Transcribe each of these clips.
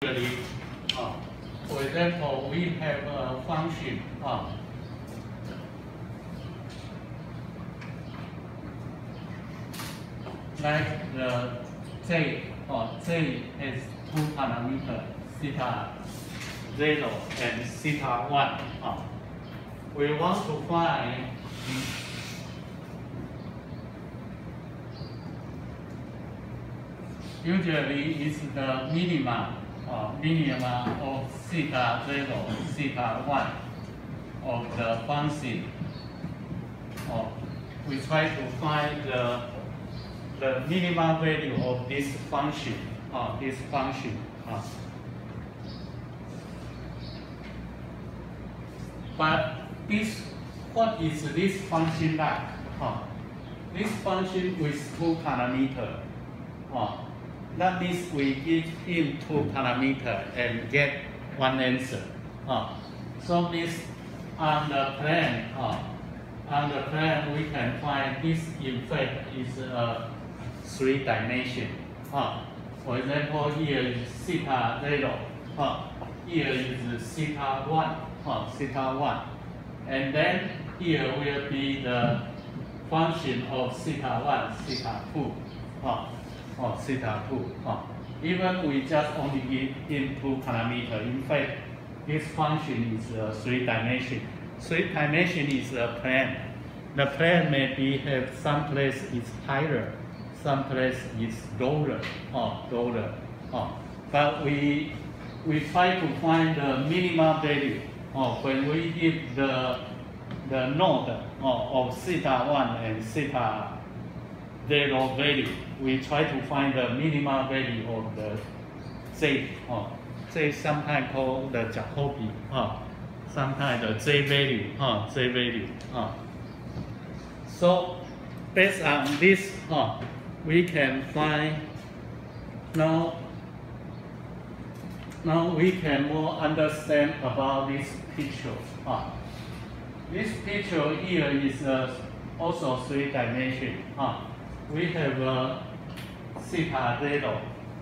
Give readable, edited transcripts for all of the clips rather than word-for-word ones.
For example, we have a function like the J has two parameters, theta 0 and theta 1. We want to find usually it's the minima of theta 0, theta 1 of the function. We try to find the minimum value of this function. But what is this function like? This function with two parameters. That means we give in two parameters and get one answer. So this on the plan we can find this in fact is a 3 dimension. For example, here is theta 0. Here is theta 1. And then here will be the function of theta 1, theta 2. Theta 2. Even we just only give in two parameters. In fact, this function is a 3 dimension. 3 dimension is a plane. The plane maybe have some place is higher, some place is lower. But we try to find the minimum value. When we give the node of theta 1 and theta 0 value, we try to find the minimum value of the J. J sometimes called the Jacobi. Sometimes the J value. So based on this, we can find now we can more understand about this picture. This picture here is also 3 dimension. We have theta 0,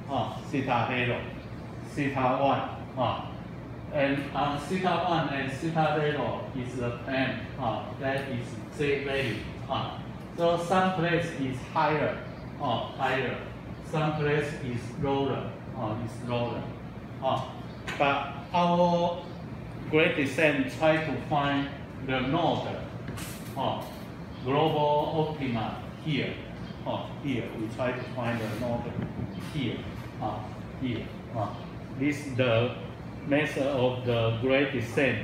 theta 1. And on theta 1 and theta 0 is the plane. That is J value. So some place is higher. Some place is lower. But our great descent try to find the node, global optima here. Here we try to find the node here. This is the method of the great descent.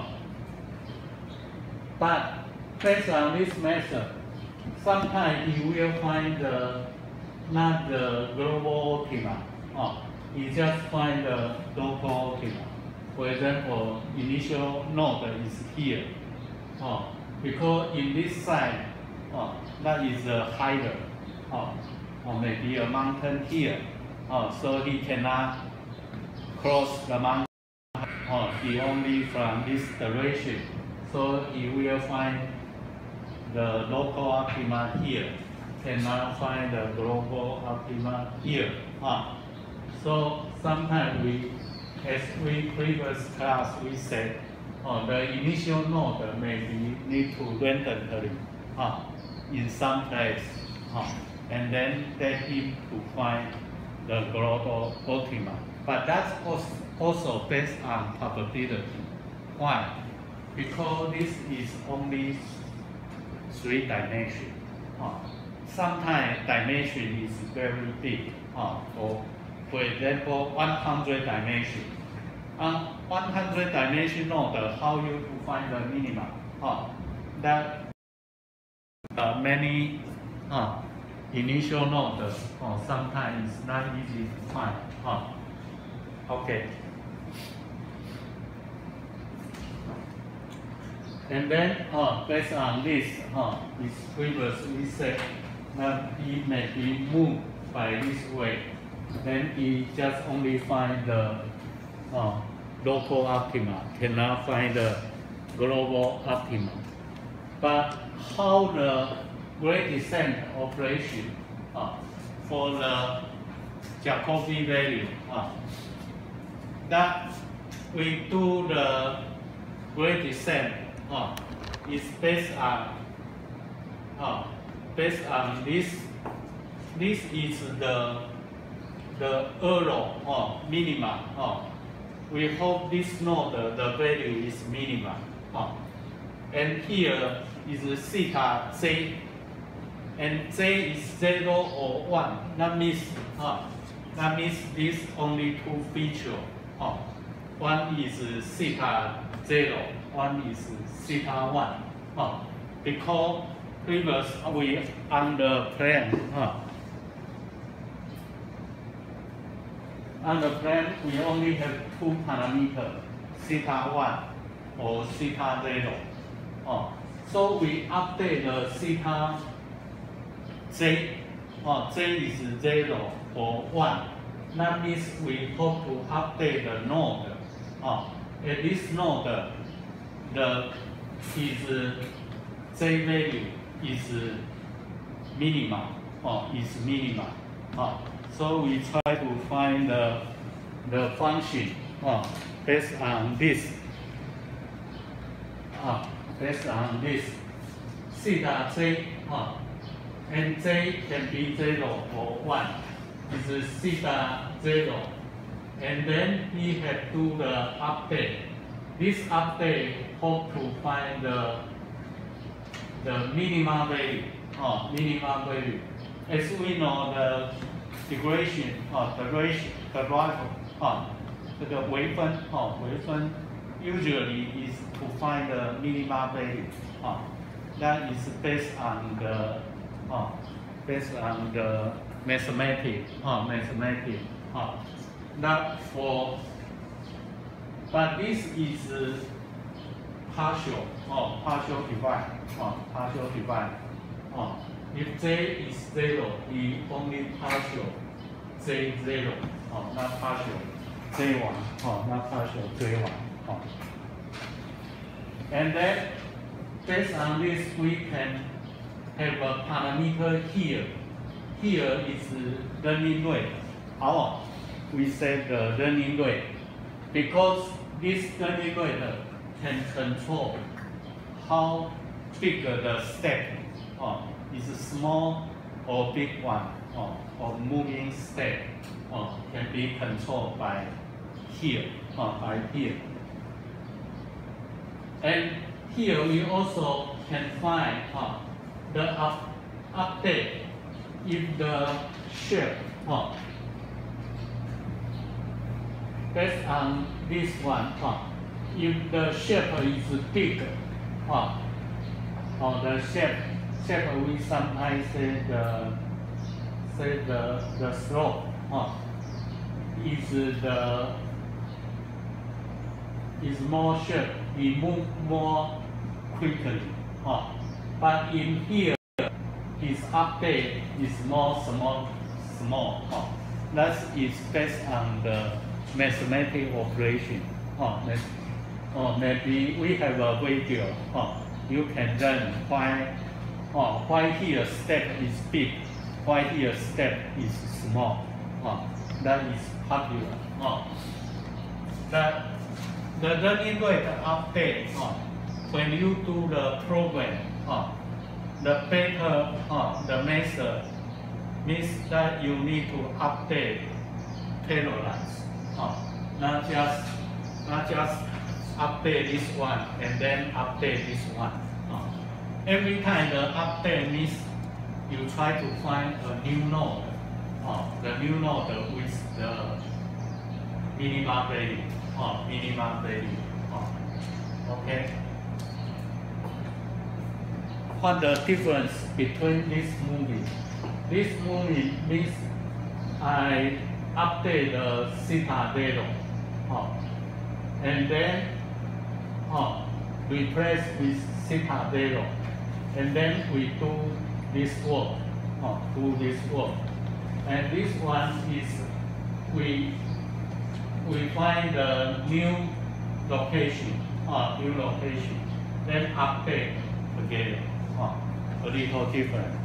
But based on this method, sometimes you will find not the global optima. You just find the local optima. For example, initial node is here. Because in this side, that is higher. Or maybe a mountain here. So he cannot cross the mountain. He only from this direction. So he will find the local optima here. Cannot find the global optima here. So sometimes as we previous class we said, the initial node maybe need to randomly in some place, and then let him to find the global optima. But that's also based on probability. Why? Because this is only 3 dimension. Sometimes dimension is very big. For example, 100 dimension. On 100 dimension node, how you to find the minimum? That many initial nodes, sometimes it's not easy to find. Okay. And then based on this, previously said that it may be moved by this way. Then he just only find the local optima, cannot find the global optima. But how the great descent operation for the Jacobi value, that we do the grade descent is based on this. This is the error minima. We hope this node the value is minima. And here is theta j, and j is 0 or 1. That means this only two features. One is theta 0, one is theta 1. Because previous we on the plane. On the plane, we only have two parameters, theta 1 or theta 0. So we update the theta j. J is 0 or 1. That means we hope to update the node. At this node, j value is minima. So we try to find the function based on this. Based on this, theta j, and j can be 0 or 1. This is theta 0, and then we have to do the update. This update hope to find the minima value. As we know, the degradation, the wavefront usually is to find the minima value. That is based on the mathematics. But this is partial divide. If j is 0, we only partial j0, not partial j1, not partial j1. And then based on this, we can have a parameter here. Here is learning rate. We say the learning rate because this learning rate can control how big the step is small or big one, or moving step can be controlled by here, And here we also can find the update if the shape based on this one. If the shape is big, or the shape we sometimes say the slope is more shape, we move more quickly. But in here, his update is more small. That is based on the mathematical operation. Maybe we have a video. You can learn why here step is big, why here step is small. That is popular. The learning rate update, when you do the program, the better the method means that you need to update parallels, not just update this one and then update this one. Every time the update means you try to find a new node, the new node with the minima value. Okay. What the difference between this movie? This movie means I update the theta 0, and then replace with theta 0, and then we do this work, and this one is we find the new location, then update together. A little different.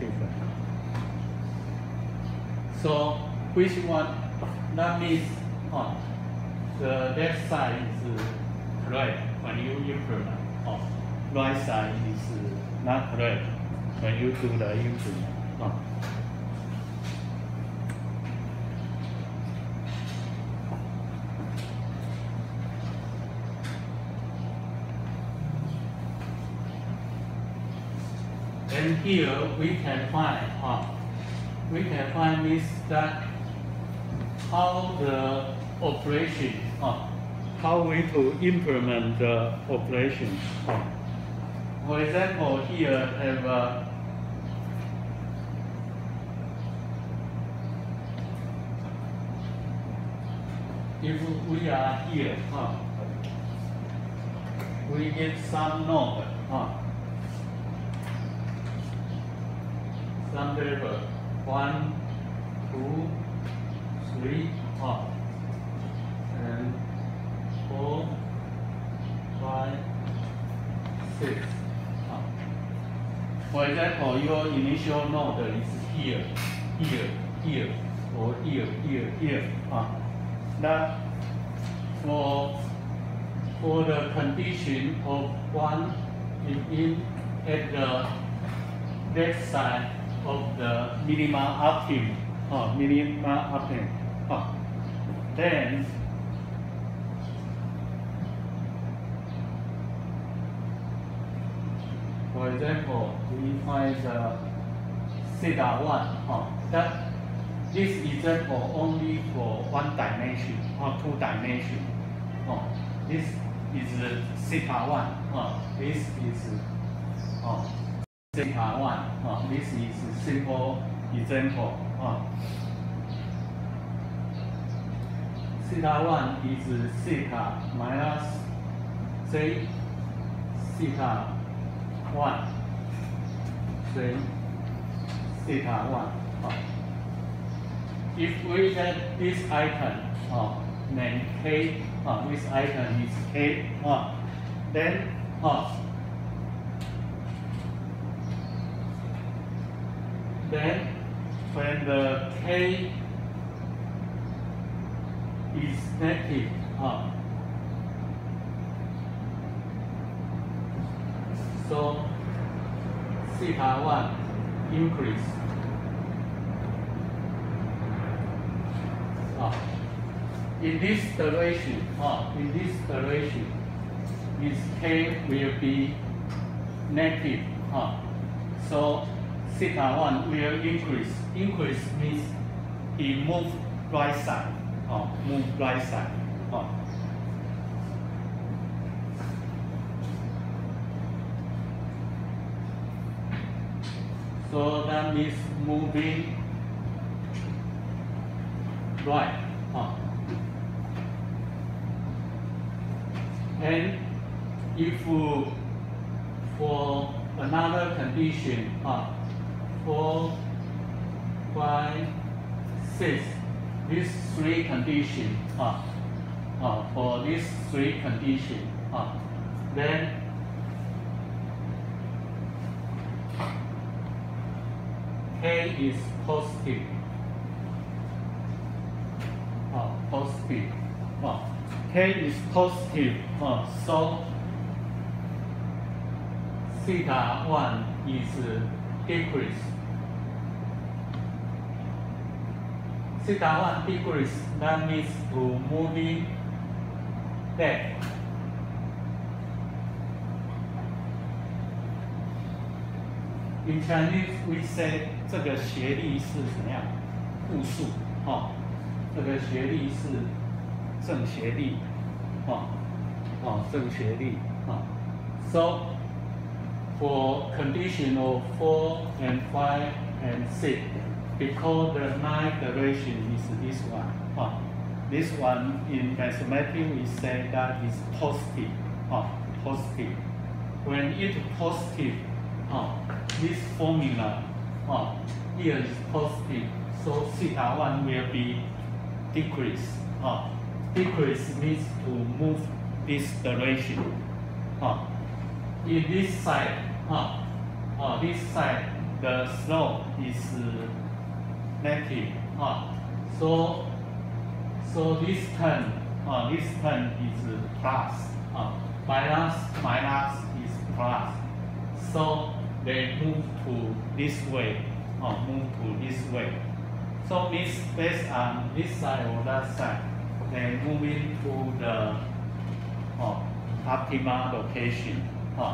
So which one? That means the left side is correct when you implement. Right side is not correct when you do the implement. And here we can find this that how the operation, how we to implement the operation. For example, here have if we are here, we get some node, some level 1, 2, 3, and 4, 5, 6. For example, your initial node is here, here, or here. That for the condition of 1 in at the left side of the minimum optimum, then for example, we find the theta 1, that this example only for 1 dimension or 2 dimension. This is theta 1. This is theta 1. This is simple example. Theta 1 is theta minus j theta 1, j theta 1. If we get this item, name K, this item is K, then when the K is negative, so theta 1 increase. In this direction, this K will be negative. So theta 1 will increase. Increase means he move right side. So that means moving right. And if for another condition, 4, 5, 6, these 3 conditions, for these 3 conditions, then K is positive. Positive. K is positive, so theta 1 is decrease. Theta 1 decrease, that means to moving left. In Chinese, we say 这个斜率是怎么样？负数，这个斜率是正斜率，正斜率，So for condition of 4 and 5 and 6, because the ninth direction is this one. This one in mathematics we say that is positive. Positive. When it positive, this formula here is positive, so theta 1 will be decrease. Decrease means to move this direction. In this side, the slope is negative. So So this term is plus. Minus is plus. So they move to this way. So means based on this side or that side, they move into the optimal location.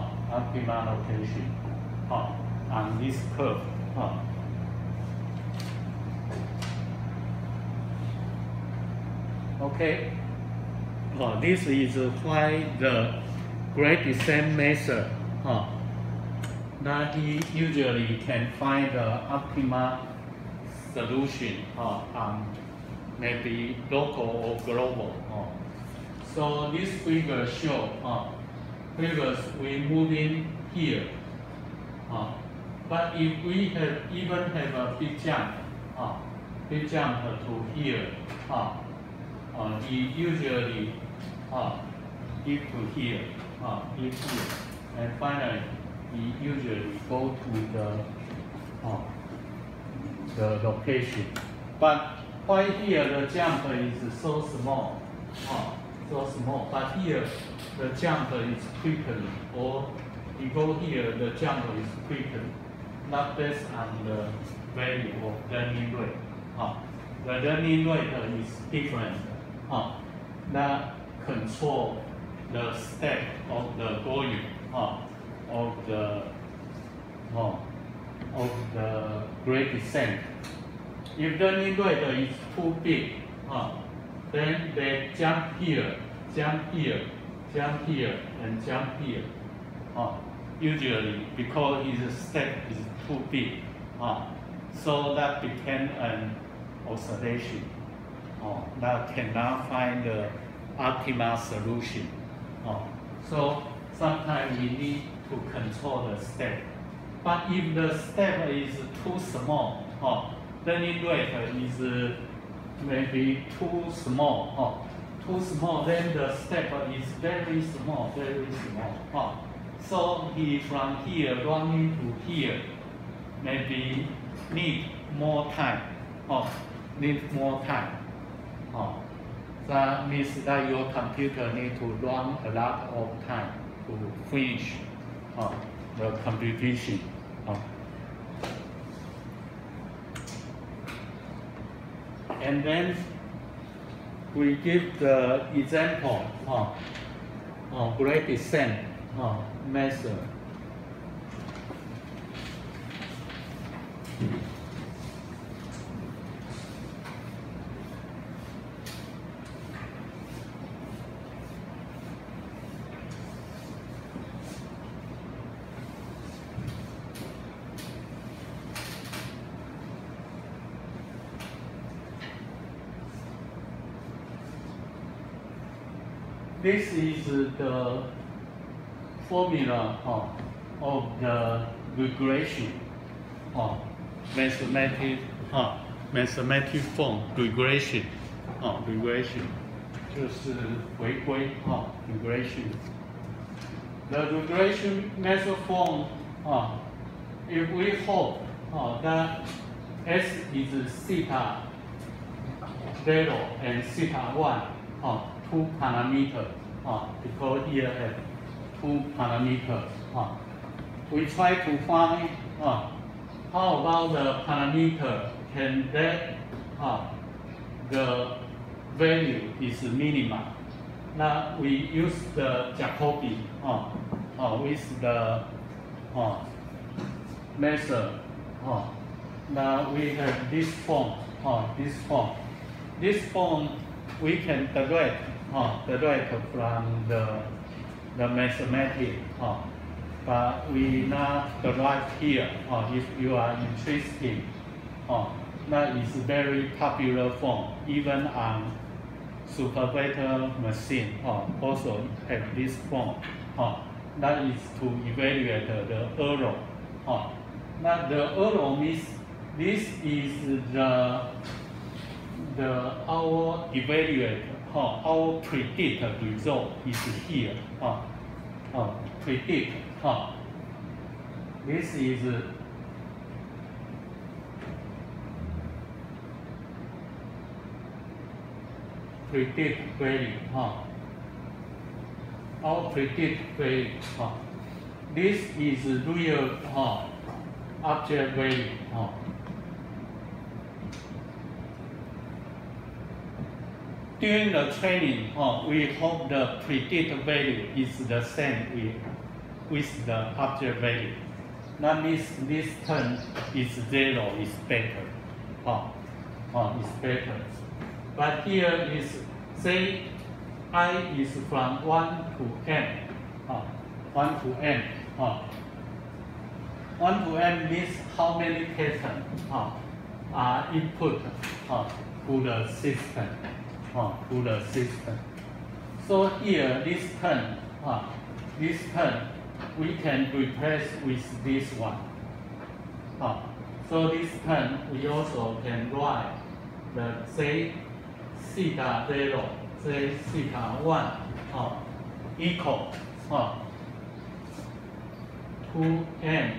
On this curve. Okay. This is why the great descent method that he usually can find the optimal solution on maybe local or global. So this figure shows we move in here. But if we even have a big jump to here, he usually give to here, and finally he usually go to the location. But why here the jump is so small, but here the jump is quickly, or you go here the jump is quickly, not based on the value of learning rate. The learning rate is different. That control the step of the going of the great descent. If the learning rate is too big, then they jump here, and jump here. Usually because his step is too big, so that became an oscillation. That cannot find the optimal solution. So sometimes we need to control the step. But if the step is too small, learning rate is maybe too small, then the step is very small. So he from here running to here, maybe need more time. That means that your computer need to run a lot of time to finish the computation. And then we give the example of great descent method. This is the formula of the regression, mathematic form regression, 就是回归regression. The regression method form, if we hold that S is theta 0 and theta 1, 2 parameters, because here have 2 parameters. We try to find how about the parameter can that the value is minimum. Now we use the Jacobi with the method. Now we have this form, This form we can derive from the mathematics, but we not derive here. If you are interested, that is very popular form, even on supervisor machine. Also have this form. That is to evaluate the error. Now the error means this is our evaluate. Our predict result is here. Predict. This is predict value. Our predict value. This is real object value. During the training, we hope the predict value is the same with the object value. That means this term is 0 is better. Is better. But here is, say, I is from 1 to n. 1 to n. 1 to n means how many patterns are input to the system. So here, this term we can replace with this one. So this term we also can write the say theta 0, say theta 1 equal 2n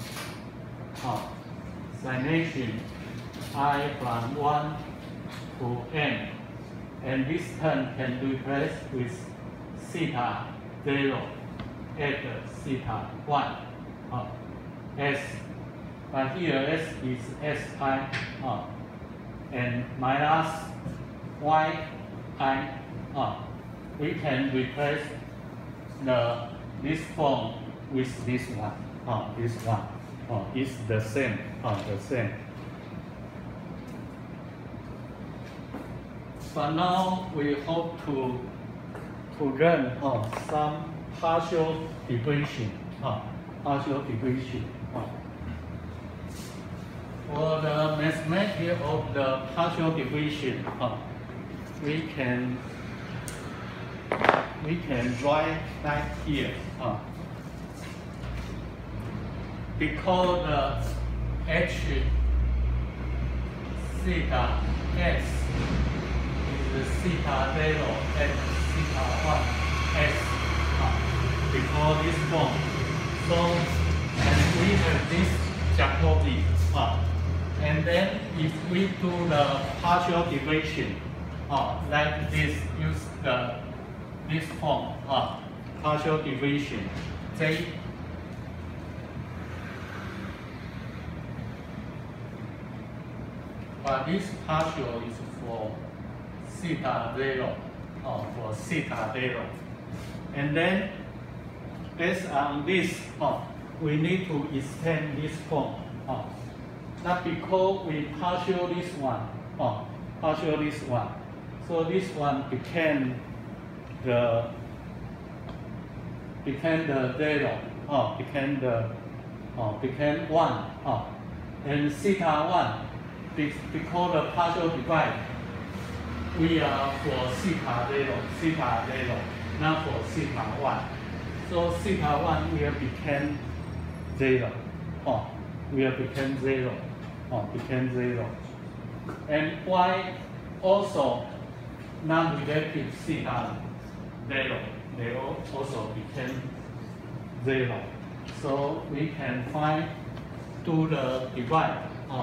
summation I from 1 to n. And this term can replace with theta 0 at theta 1 s. But here s is si and minus yi. We can replace this form with this one. This one is the same. But now we hope to learn some partial division. For the mathematics of the partial division, we can write like here. Because the h theta s is theta 0 and theta 1 s. Because this form. So, and we have this Jacobi. And then if we do the partial division, like this, use this form, partial division, say but this partial is for theta 0, for theta 0. And then, based on this, we need to extend this form. Not because we partial this one, so this one became the 0, became 1, and theta 1, because the partial divide, we are for theta 0, not for theta 1. So theta 1 will become 0. Became 0. And y also non-relative theta 0. They also became 0. So we can find do the divide.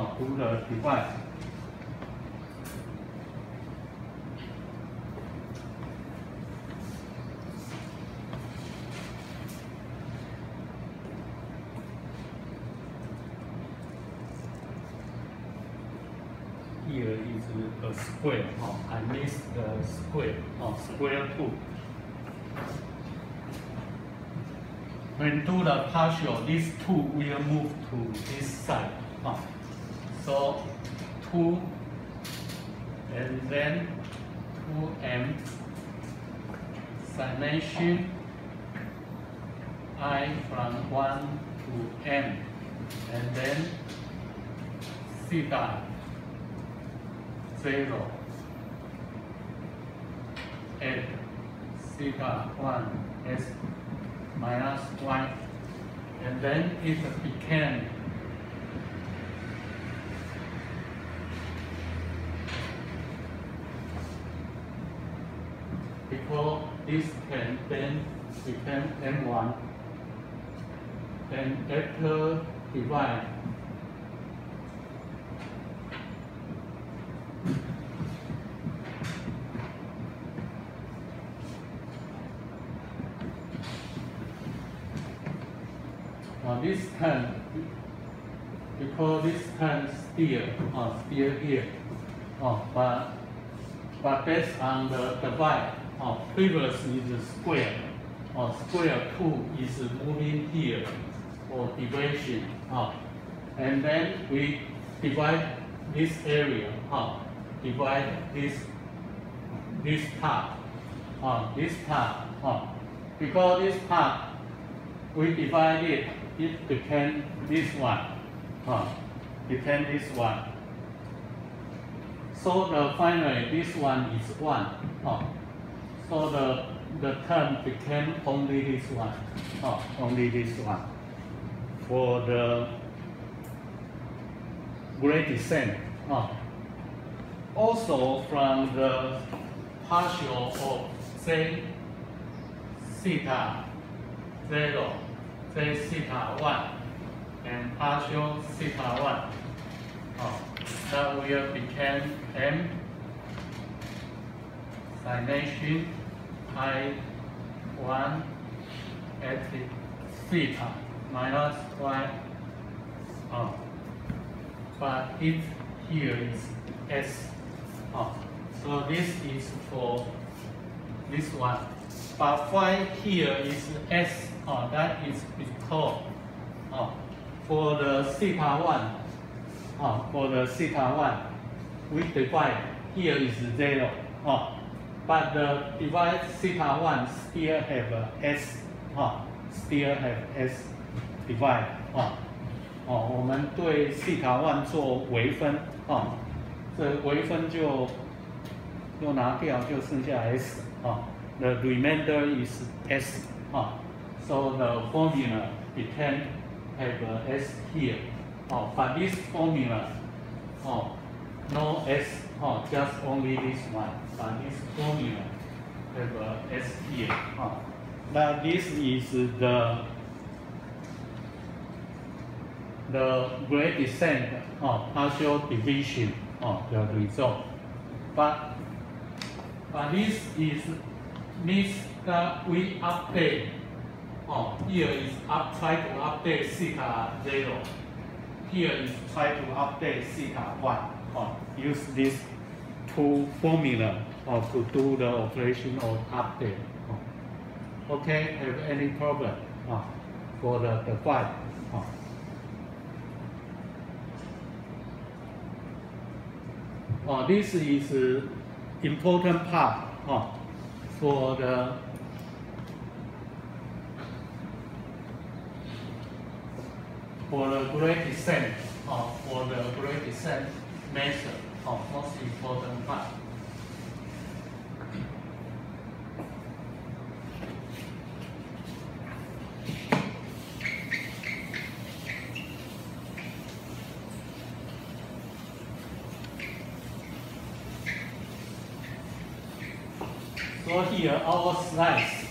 Here is a square. I missed the square. Square 2. When do the partial, these 2 will move to this side. So 2 and then 2m summation I from 1 to n, and then theta 0 at theta 1 s minus 1, and then it became because this can then become m1, and after divide this term, because this term still here, but based on the divide, previously is square, square 2 is moving here, or division, and then we divide this area, divide this part, because this part we divide it, it became this one, So the finally this one is 1, so the term became only this one, for the great descent. Also from the partial of z theta 0, z theta 1, and partial theta 1, that will become m summation I1 at theta minus y, but it here is s, so this is for this one, but phi here is s, that is because for the theta 1, we divide, here is 0, but the divide theta 1 still have s, divide, 我们对 theta 1做微分，这微分就拿掉，就剩下 s, the remainder is s, so the formula became have s here, but this formula, no s, just only this one, but this formula have s here. Now this is the great descent, partial division, the result. But this means that we update. Here is try to update theta 0. Here is try to update theta 1. Use these two formula to do the operation of update. Okay, have any problem for the divide? This is important part for the great descent, for the great descent method, most important part. So here our slides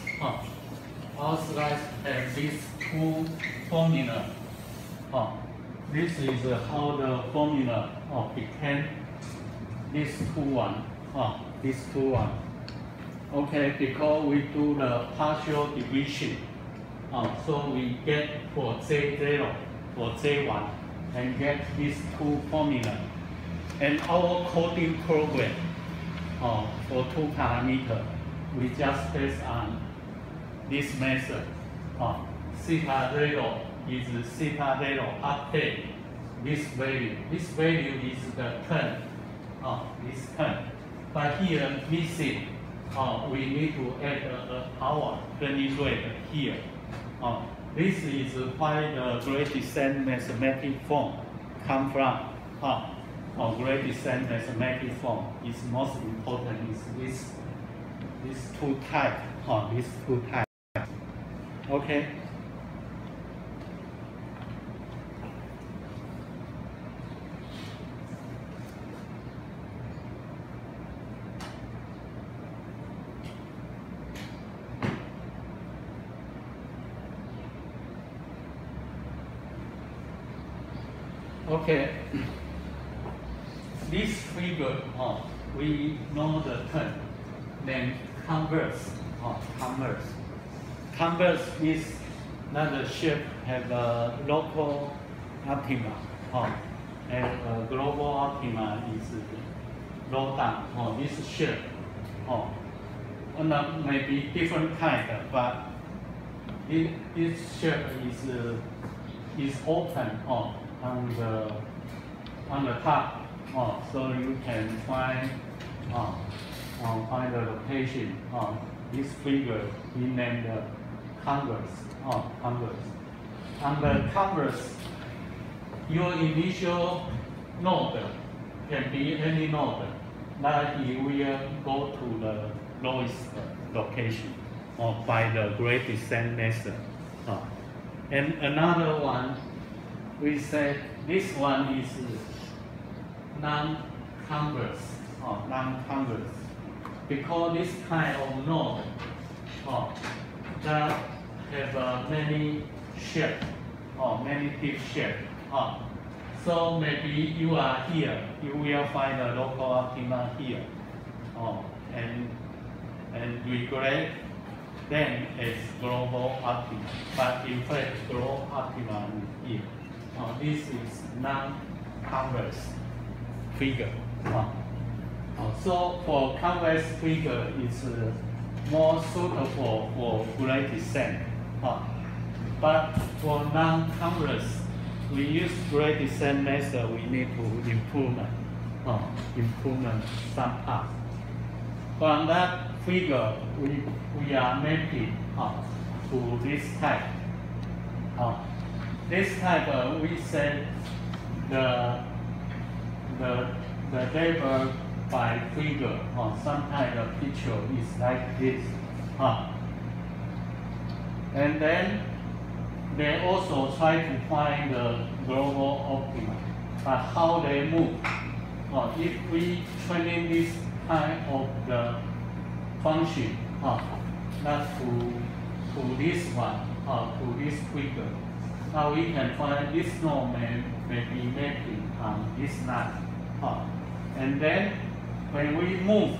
have these two formula. This is how the formula became this two one. Okay, because we do the partial division, so we get for Z0, for Z1, and get these two formula. And our coding program for 2 parameters, we just based on this method. Theta 0 is theta 0 update this value. This value is the term, this term. But here missing, we need to add our Fermi rate here. This is why the great descent mathematical form come from. Great descent mathematical form is most important. Is these two types. Okay. Okay. This figure, we know the term named converse. Converse is 那the shape have a local optima, and global optima is low down. This shape, and maybe different kind, but this shape is open on the top, so you can find the location. This figure we named converse. Converse. On the converse, your initial node can be any node that you will go to the lowest location by the great descent method. And another one, we said this one is non-converse, non-converse, because this kind of node that have many shapes, many deep shapes. So maybe you are here, you will find a local optima here, and regret them as global optima. But in fact, global optima is here. This is non-converse figure. So for converse figure, it's more suitable for great descent. But for non-converse, we use great descent method. We need to improvement some parts. From that figure, we are mapping to this type. This type, we say the label by figure, sometimes the picture is like this. And then they also try to find the global optima, but how they move. If we train this kind of the function, not to this one, to this figure, now we can find this node may be mapping on this line. And then when we move,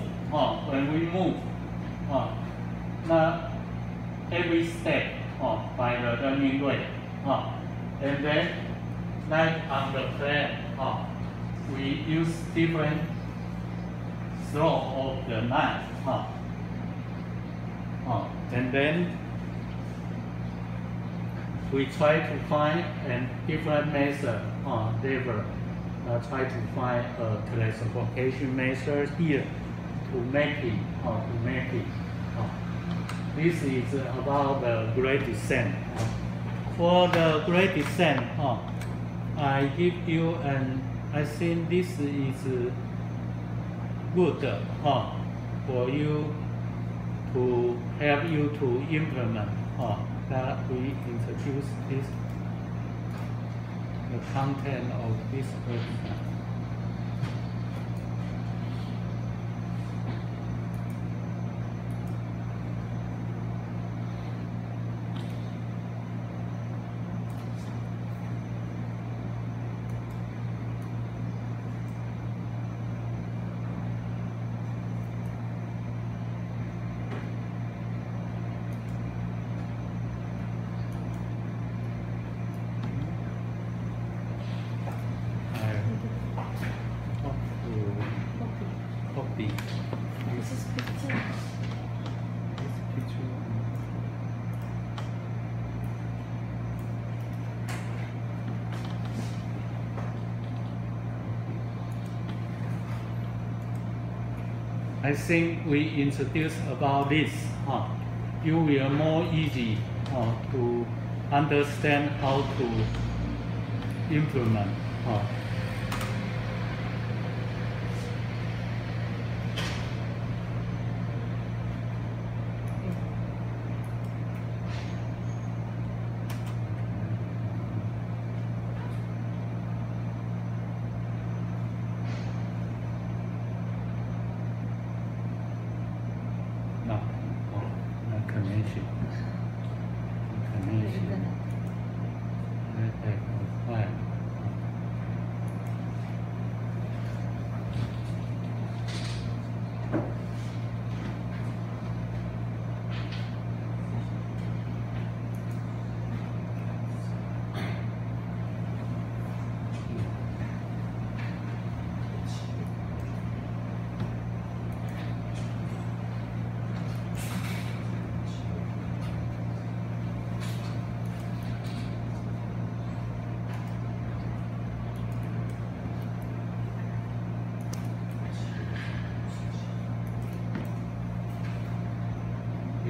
now every step by the learning rate, and then like on the plane, we use different slope of the line, and then we try to find a different method, try to find a classification method here to make it. This is about the great descent. For the great descent, I give you I think this is good for you to help you to implement that we introduce this the content of this website. I think we introduced about this. You will more easy to understand how to implement.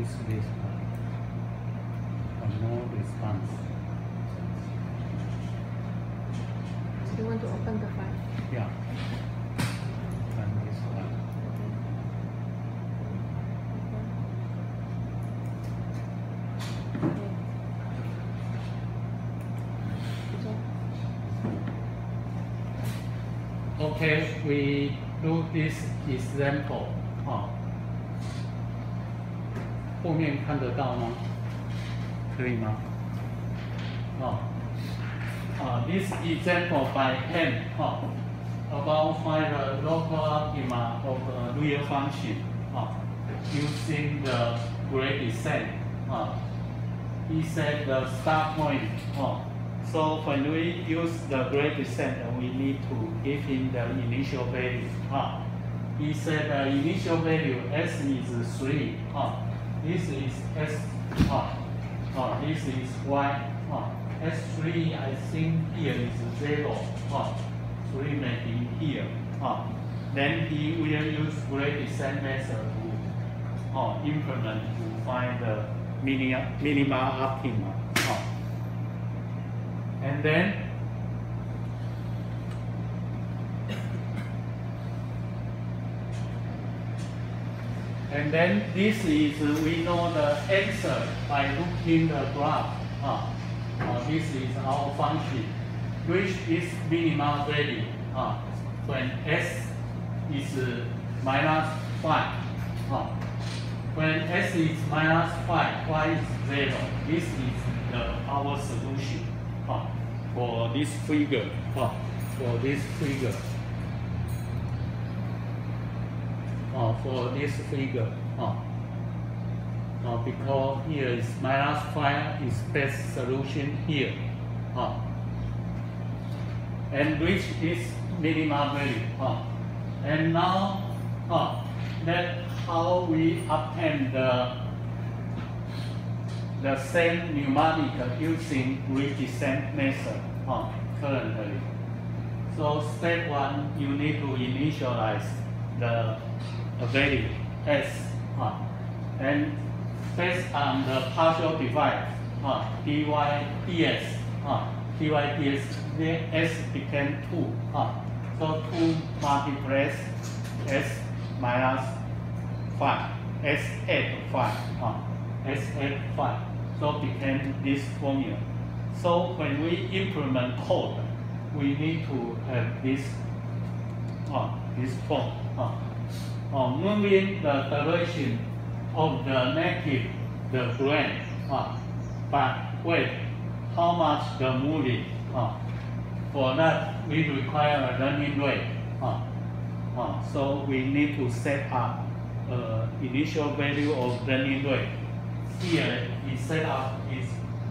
this one. No response. So you want to open the file? Yeah. And this one. Okay, we do this example. 后面看得到吗？可以吗？this example by hand about find the local optima of a real function using the grade descent. He said the start point. So when we use the grade descent, we need to give him the initial value. He said the initial value s is 3. This is s. This is y. S3, I think here is 0. 3 may be here. Then he will use grade descent method to implement to find the minima optima. And then this is, we know the answer by looking the graph. This is our function, which is minimum value when s is minus 5. When s is minus 5, y is 0. This is our solution for this figure. For this figure. Because here is minus 5 is best solution here. And which is minimum value. And now that's how we obtain the same numerical using grade descent method currently. So step 1, you need to initialize the value s, and based on the partial divide dy ds, the s became 2. So 2 multiplies s minus 5, s add 5, s add 5. So became this formula. So when we implement code, we need to have this form. Moving the direction of the negative, the grade, but wait, how much the moving? For that, we require a learning rate. So we need to set up initial value of learning rate. Here, we set up is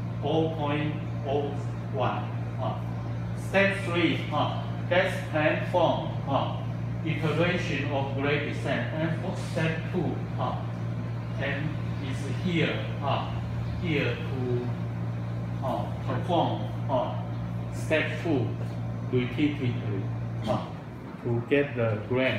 0.01. Step 3, that's plan form. Iteration of grade descent, and for step 2, and is here, here to perform step 2 repeatedly to get the grade.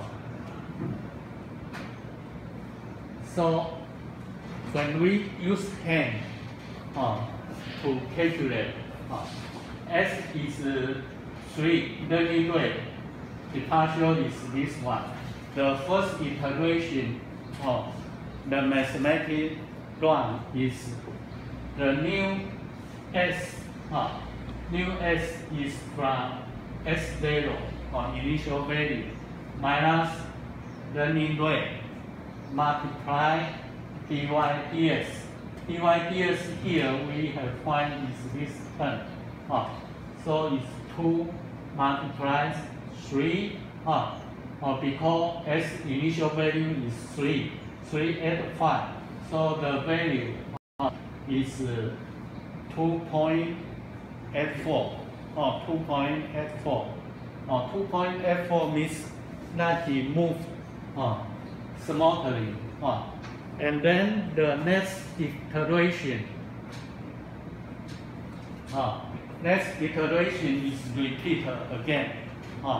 So when we use hand to calculate, s is 3 learning rate. The partial is this one. The first iteration of the mathematical run is the new s. New s is from s0 initial value minus learning rate multiply dy ds. Dy ds here we have find is this term. So it's 2 multiplies 3, because s initial value is 3, 3 add 5, so the value is 2.84, 2.84. 2.84 means that he moved smoothly. And then the next iteration, is repeated again.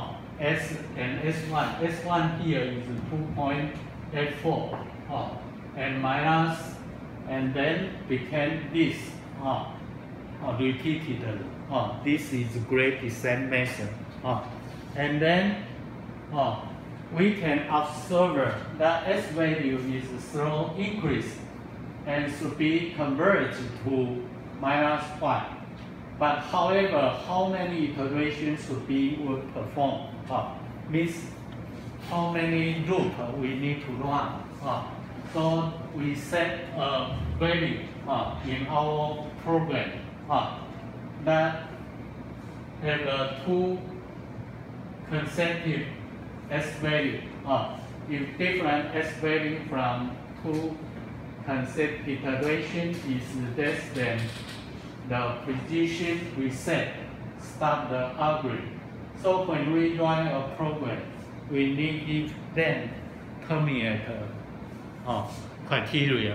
S and S1. S1 here is 2.84. and minus, and then became this repeatedly. This is grade descent method. And then we can observe that S value is slow increase and should be converged to -1. But however, how many iterations should be performed? Means how many loops we need to run. So we set a value in our program that have two consecutive S value. If different S value from two consecutive iterations is less than the precision we set, start the algorithm. So when we run a program, we need it then terminate criteria.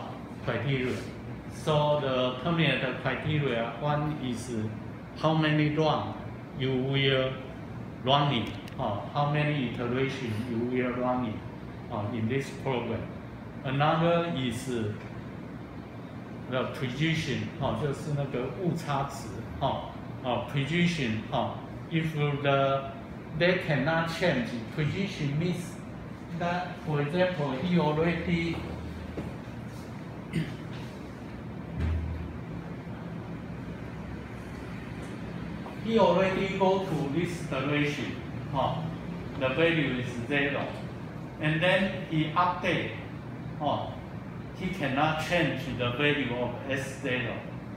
So the terminate criteria, one is how many run you will run it, how many iterations you will run it in this program. Another is the precision, 就是那个误差值，precision, if they cannot change, precision means that, for example, he already go to this iteration, the value is 0, and then he update, he cannot change the value of S0.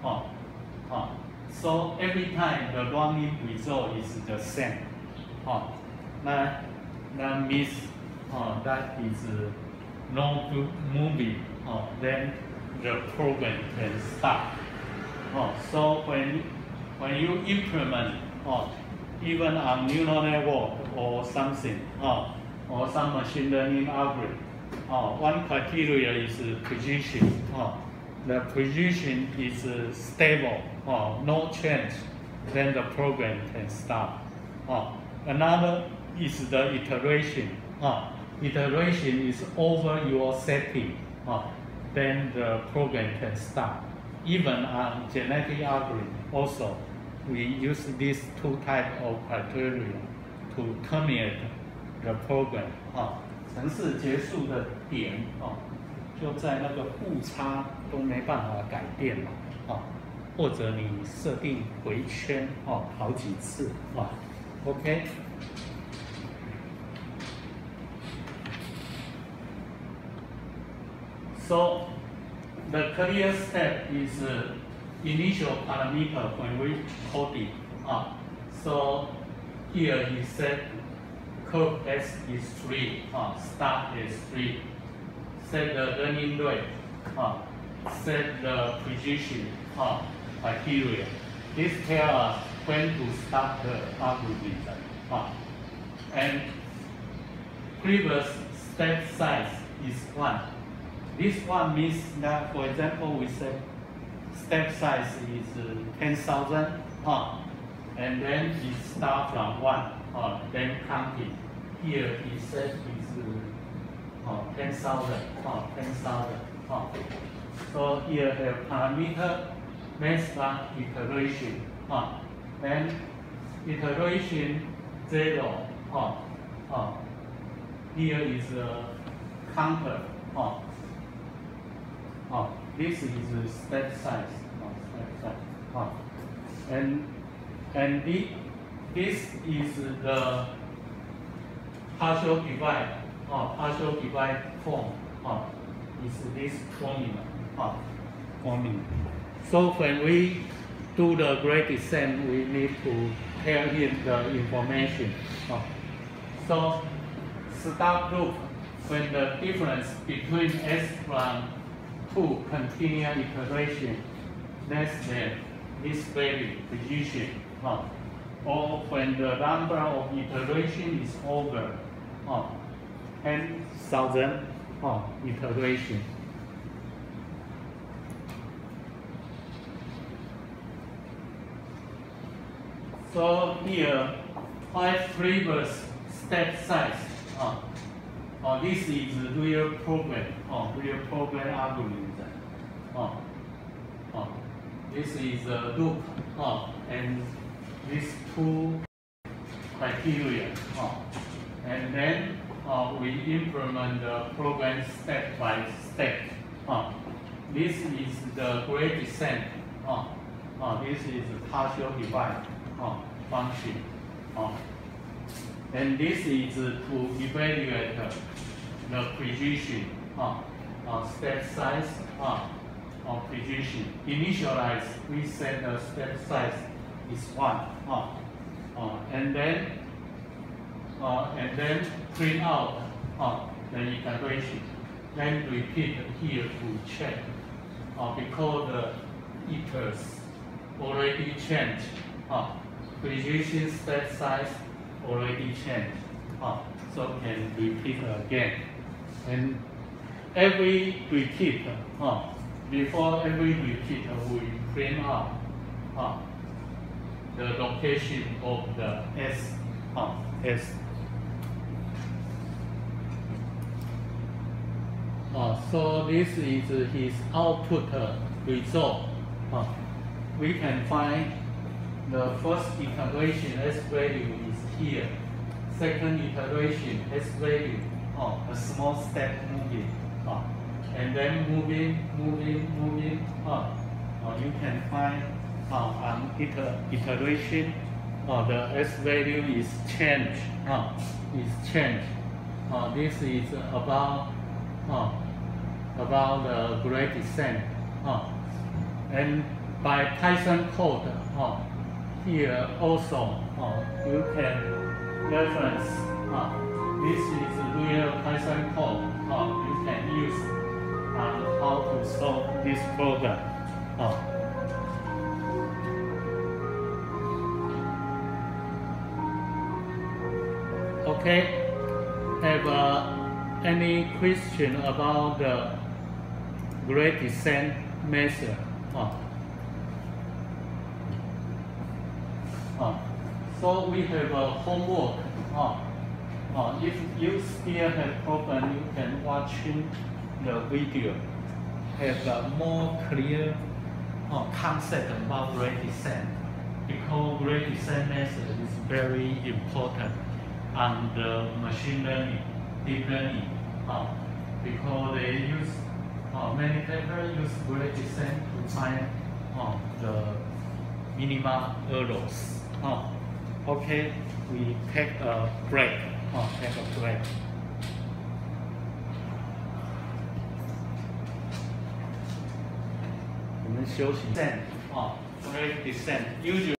So every time the running result is the same. That means that is no moving. Then the program can start. So when you implement even on neural network or something, or some machine learning algorithm, one criteria is precision. The precision is stable, no change, then the program can start. Another is the iteration. Iteration is over your setting, then the program can start. Even on genetic algorithm also, we use these two types of criteria to terminate the program. 程式结束的点就在那个误差都没办法改变或者你设定回圈好几次OK。So the clear step is initial parameter when we code it. So here he said curve S is 3, start is 3. Set the learning rate, set the precision criteria. This tells us when to start the algorithm. And previous step size is 1. This one means that, for example, we say step size is 10,000, and then it starts from 1, then counting. Here he said is 10,000, 10,000. So here have parameter based on iteration. Then iteration 0. Here is a counter. This is the step size. And this is the partial divide. Partial divide form is this formula. So when we do the grade descent, we need to tell him the information. So start loop, when the difference between S from 2 continuous iteration less than this value precision, or when the number of iteration is over 10,000 iteration. So here, 5 previous step size this is real program, real program algorithm. This is a loop, and these two criteria, and then we implement the program step by step. This is the gradient descent. This is the partial divide function. And this is to evaluate the precision, step size, precision. Initialize, we set the step size is 1, and then print out the integration. Then repeat here to check, because the iters already changed. Precision step size already changed, so can repeat again. And every repeat, before every repeat, we print out the location of the S. So this is his output result. We can find the first iteration S value is here. Second iteration S value, a small step moving, and then moving up. You can find on iteration, the S value is changed. This is about the gradient descent. And by Python code, here also you can reference. This is real Python code. You can use how to solve this problem. Okay. Have any question about the gradient descent method? So we have a homework. If you still have problem, you can watch the video. Have a more clear concept about gradient descent, because gradient descent method is very important on the machine learning, deep learning, because they use many papers use gradient descent to find the minimal errors. Okay, we take a break. Take a break. 我们休息。Gradient descent usually